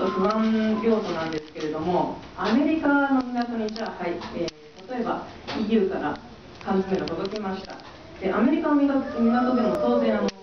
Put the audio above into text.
と不安要素なんですけれども、アメリカの港にじゃあ、例えば EU から缶詰が届きました。でアメリカの港でも当然